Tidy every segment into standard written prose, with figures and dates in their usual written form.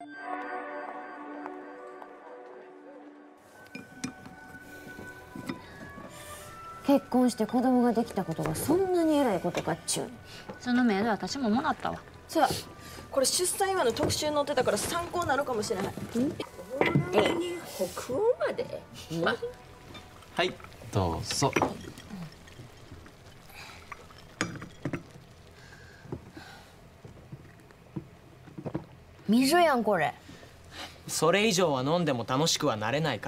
結婚して子供ができたことがそんなに偉いことかっちゅう。 そのメール私ももらったわ。 さあ、これ出産祝いの特集載ってたから参考になるかもしれない。 北欧まで。 はい、どうぞ。 水やんこれ。 それ以上は飲んでも楽しくはなれないから。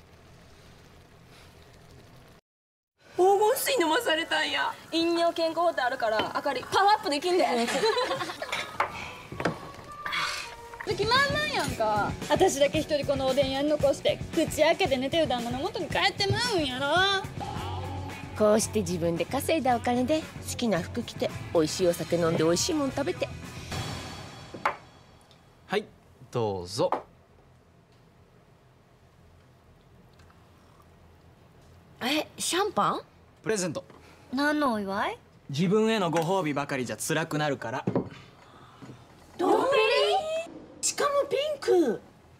黄金水飲まされたんや。 飲料健康法ってあるからあかりパワーアップできんで。 時満々やんか。私だけ一人このおでん屋に残して口開けて寝てる旦那の元に帰ってまうんやろ。 こうして自分で稼いだお金で好きな服着て美味しいお酒飲んで美味しいもん食べて。 はい、どうぞ。 シャンパン？ プレゼント。 何のお祝い？ 自分へのご褒美ばかりじゃ辛くなるから。 どんぶり？しかもピンク。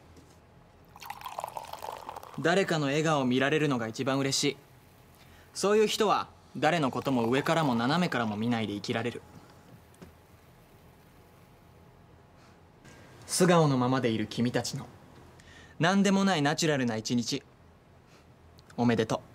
誰かの笑顔を見られるのが一番嬉しい。そういう人は誰のことも上からも斜めからも見ないで生きられる。素顔のままでいる君たちの何でもないナチュラルな一日、おめでとう。